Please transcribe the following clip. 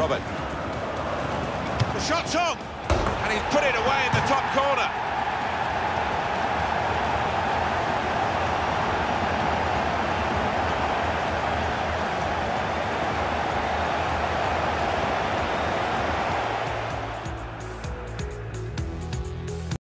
Robert. The shot's on, and he's put it away in the top corner.